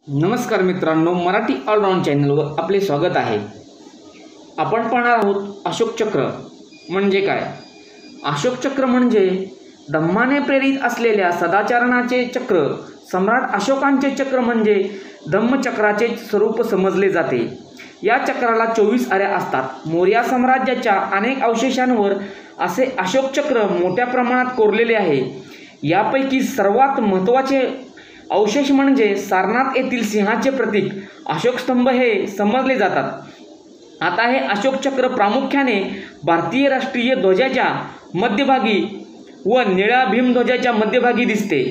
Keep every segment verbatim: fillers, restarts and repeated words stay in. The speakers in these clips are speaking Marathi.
नमस्कार मित्रांनो, मराठी ऑलराऊंड चॅनलवर आपले स्वागत आहे। आपण पाहणार आहोत अशोक चक्र म्हणजे काय। अशोक चक्र म्हणजे धम्माने प्रेरित असलेल्या सदाचरणाचे चक्र। सम्राट अशोकांचे चक्र म्हणजे धम्मचक्राचे स्वरूप समजले जाते। या चक्राला चोवीस आऱ्या असतात। मौर्य साम्राज्याच्या अनेक अवशेषांवर असे अशोक चक्र मोठ्या प्रमाणात कोरलेले आहे। यापैकी सर्वात महत्त्वाचे अवशेष म्हणजे सारनाथ येथील सिंहाचे प्रतीक अशोक स्तंभ हे समजले जातात। आता हे अशोक चक्र प्रामुख्याने भारतीय राष्ट्रीय ध्वजाच्या मध्यभागी व निळ्या भीमध्वजाच्या मध्यभागी दिसते,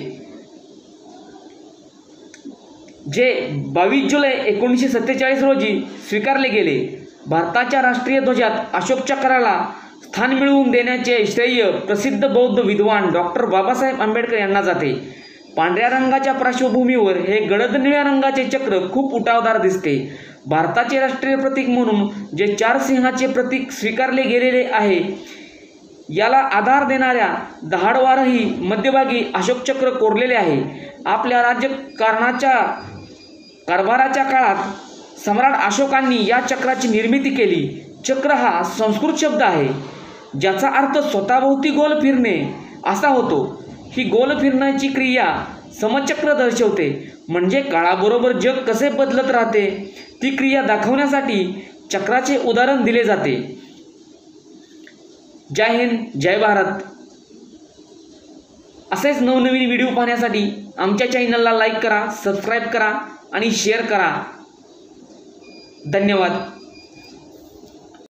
जे बावीस जुलै एकोणीसशे सत्तेचाळीस रोजी स्वीकारले गेले। भारताच्या राष्ट्रीय ध्वजात अशोक चक्राला स्थान मिळवून देण्याचे श्रेय प्रसिद्ध बौद्ध विद्वान डॉक्टर बाबासाहेब आंबेडकर यांना जाते। पांढऱ्या रंगाच्या पार्श्वभूमीवर हे गडद निळ्या रंगाचे चक्र खूप उठावदार दिसते। भारताचे राष्ट्रीय प्रतीक म्हणून जे चार सिंहाचे प्रतीक स्वीकारले गेलेले आहे, याला आधार देणाऱ्या दहाडवारही मध्यभागी अशोक चक्र कोरलेले आहे। आपल्या राज्यकारणाच्या कारभाराच्या काळात सम्राट अशोकांनी या चक्राची निर्मिती केली। चक्र हा संस्कृत शब्द आहे, ज्याचा अर्थ स्वतःभोवती गोल फिरणे असा होतो। ही गोल फिरण्याची क्रिया समचक्र दर्शवते, म्हणजे काळाबरोबर जग कसे बदलत राहते ती क्रिया दाखवण्यासाठी चक्राचे उदाहरण दिले जाते। जय हिंद, जय भारत। असेच नवनवीन व्हिडिओ पाहण्यासाठी आमच्या चॅनलला लाईक करा, सबस्क्राईब करा आणि शेअर करा। धन्यवाद।